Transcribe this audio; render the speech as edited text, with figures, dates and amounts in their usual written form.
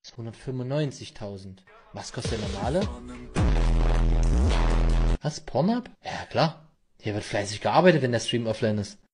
295.000. Was kostet der normale? Was? Pornhub? Ja, klar. Hier wird fleißig gearbeitet, wenn der Stream offline ist.